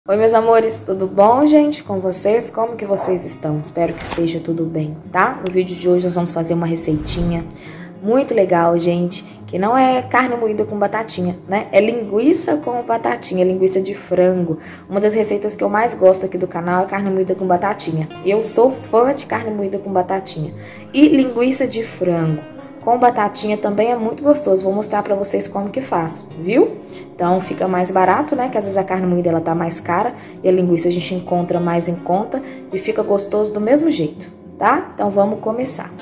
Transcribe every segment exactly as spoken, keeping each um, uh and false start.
Oi meus amores, tudo bom gente com vocês? Como que vocês estão? Espero que esteja tudo bem, tá? No vídeo de hoje nós vamos fazer uma receitinha muito legal, gente, que não é carne moída com batatinha, né? É linguiça com batatinha, linguiça de frango. Uma das receitas que eu mais gosto aqui do canal é carne moída com batatinha. Eu sou fã de carne moída com batatinha. E linguiça de frango com batatinha também é muito gostoso. Vou mostrar pra vocês como que faz, viu? Então fica mais barato, né? Que às vezes a carne moída ela tá mais cara e a linguiça a gente encontra mais em conta e fica gostoso do mesmo jeito, tá? Então vamos começar.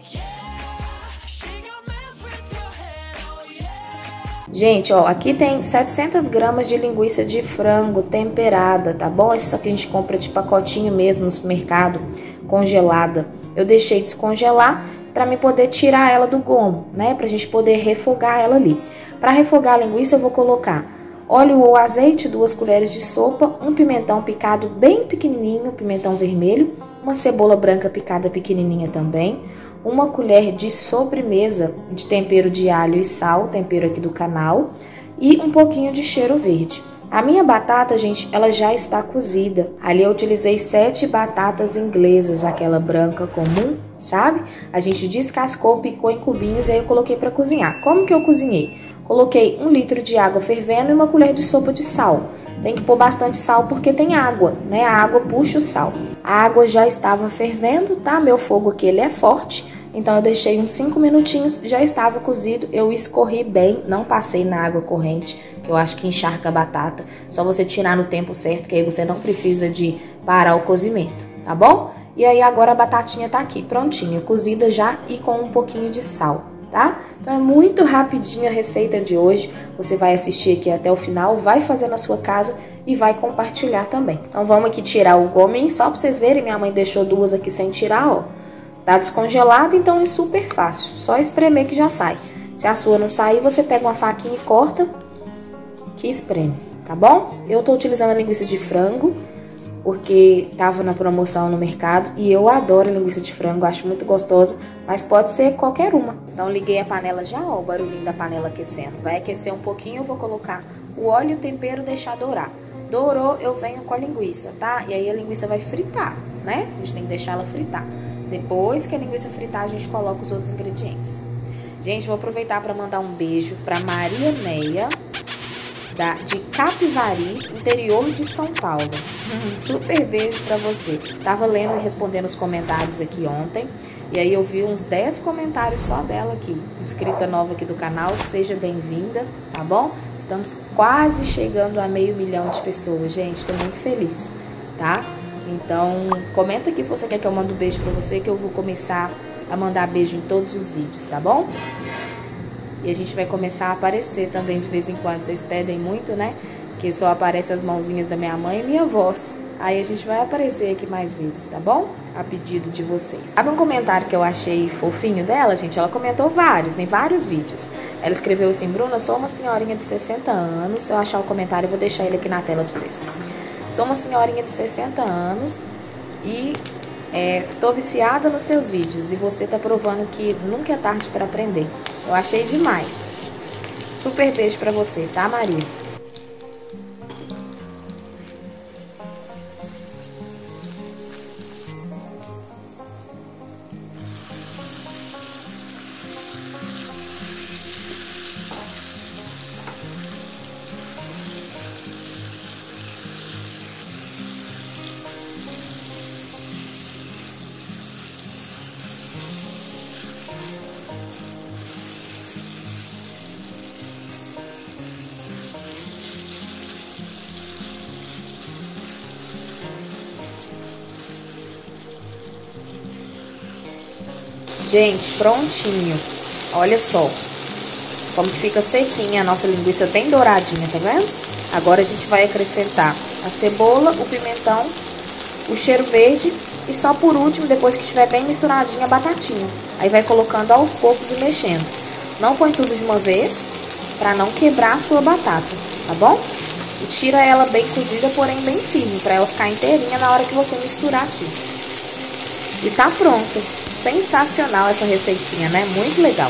Gente, ó, aqui tem setecentas gramas de linguiça de frango temperada, tá bom? Essa que a gente compra de pacotinho mesmo no supermercado, congelada. Eu deixei descongelar para me poder tirar ela do gomo, né? Pra gente poder refogar ela ali. Para refogar a linguiça eu vou colocar óleo ou azeite, duas colheres de sopa, um pimentão picado bem pequenininho, pimentão vermelho, uma cebola branca picada pequenininha também, uma colher de sobremesa de tempero de alho e sal, tempero aqui do canal, e um pouquinho de cheiro verde. A minha batata, gente, ela já está cozida. Ali eu utilizei sete batatas inglesas, aquela branca comum, sabe? A gente descascou, picou em cubinhos e aí eu coloquei para cozinhar. Como que eu cozinhei? Coloquei um litro de água fervendo e uma colher de sopa de sal. Tem que pôr bastante sal porque tem água, né? A água puxa o sal. A água já estava fervendo, tá? Meu fogo aqui ele é forte. Então eu deixei uns cinco minutinhos, já estava cozido, eu escorri bem, não passei na água corrente, que eu acho que encharca a batata. Só você tirar no tempo certo, que aí você não precisa de parar o cozimento, tá bom? E aí agora a batatinha tá aqui, prontinha, cozida já e com um pouquinho de sal, tá? Então é muito rapidinho a receita de hoje, você vai assistir aqui até o final, vai fazer na sua casa e vai compartilhar também. Então vamos aqui tirar o gominho, só pra vocês verem, minha mãe deixou duas aqui sem tirar, ó. Tá descongelado, então é super fácil, só espremer que já sai. Se a sua não sair, você pega uma faquinha e corta, que espreme, tá bom? Eu tô utilizando a linguiça de frango, porque tava na promoção no mercado e eu adoro a linguiça de frango, acho muito gostosa, mas pode ser qualquer uma. Então liguei a panela já, ó, o barulhinho da panela aquecendo. Vai aquecer um pouquinho, eu vou colocar o óleo e o tempero, deixar dourar. Dourou, eu venho com a linguiça, tá? E aí a linguiça vai fritar, né? A gente tem que deixar ela fritar. Depois que a linguiça fritar, a gente coloca os outros ingredientes. Gente, vou aproveitar para mandar um beijo para Maria Neia, da, de Capivari, interior de São Paulo. Um super beijo para você. Tava lendo e respondendo os comentários aqui ontem. E aí eu vi uns dez comentários só dela aqui. Inscrita nova aqui do canal, seja bem-vinda, tá bom? Estamos quase chegando a meio milhão de pessoas, gente. Estou muito feliz, tá? Então, comenta aqui se você quer que eu mande um beijo pra você, que eu vou começar a mandar beijo em todos os vídeos, tá bom? E a gente vai começar a aparecer também de vez em quando. Vocês pedem muito, né? Que só aparece as mãozinhas da minha mãe e minha voz. Aí a gente vai aparecer aqui mais vezes, tá bom? A pedido de vocês. Sabe um comentário que eu achei fofinho dela, gente? Ela comentou vários, em vários vídeos. Ela escreveu assim: Bruna, sou uma senhorinha de sessenta anos. Se eu achar o comentário, eu vou deixar ele aqui na tela pra vocês. Sou uma senhorinha de sessenta anos e é, estou viciada nos seus vídeos e você tá provando que nunca é tarde para aprender. Eu achei demais. Super beijo pra você, tá, Maria? Gente, prontinho. Olha só como que fica sequinha a nossa linguiça, bem douradinha, tá vendo? Agora a gente vai acrescentar a cebola, o pimentão, o cheiro verde e só por último, depois que estiver bem misturadinha, a batatinha. Aí vai colocando aos poucos e mexendo. Não põe tudo de uma vez, pra não quebrar a sua batata, tá bom? E tira ela bem cozida, porém bem firme, pra ela ficar inteirinha na hora que você misturar aqui. E tá pronto. Sensacional essa receitinha, né? Muito legal.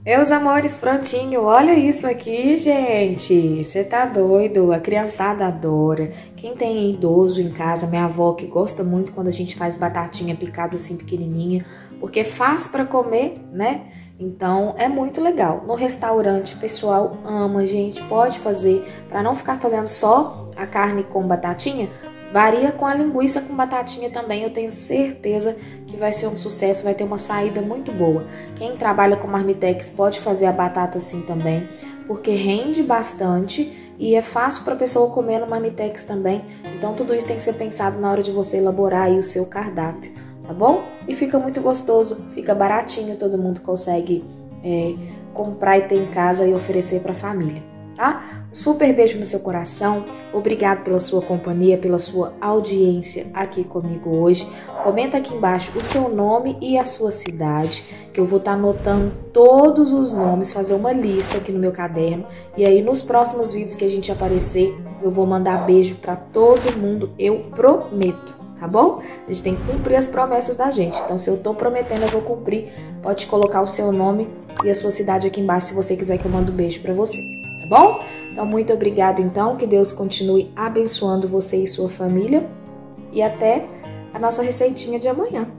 Meus amores, prontinho, olha isso aqui, gente, você tá doido, a criançada adora. Quem tem idoso em casa, minha avó que gosta muito quando a gente faz batatinha picada assim pequenininha, porque é fácil para comer, né? Então é muito legal. No restaurante o pessoal ama, gente, pode fazer, para não ficar fazendo só a carne com batatinha. Varia com a linguiça com batatinha também, eu tenho certeza que vai ser um sucesso, vai ter uma saída muito boa. Quem trabalha com marmitex pode fazer a batata assim também, porque rende bastante e é fácil para a pessoa comer no marmitex também. Então tudo isso tem que ser pensado na hora de você elaborar aí o seu cardápio, tá bom? E fica muito gostoso, fica baratinho, todo mundo consegue é, comprar e ter em casa e oferecer para a família. Tá? Um super beijo no seu coração, obrigado pela sua companhia, pela sua audiência aqui comigo hoje. Comenta aqui embaixo o seu nome e a sua cidade, que eu vou estar anotando todos os nomes, fazer uma lista aqui no meu caderno. E aí nos próximos vídeos que a gente aparecer, eu vou mandar beijo para todo mundo, eu prometo, tá bom? A gente tem que cumprir as promessas da gente, então se eu tô prometendo eu vou cumprir. Pode colocar o seu nome e a sua cidade aqui embaixo se você quiser que eu mande um beijo para você. Bom? Então, muito obrigado, então. Que Deus continue abençoando você e sua família. E até a nossa receitinha de amanhã.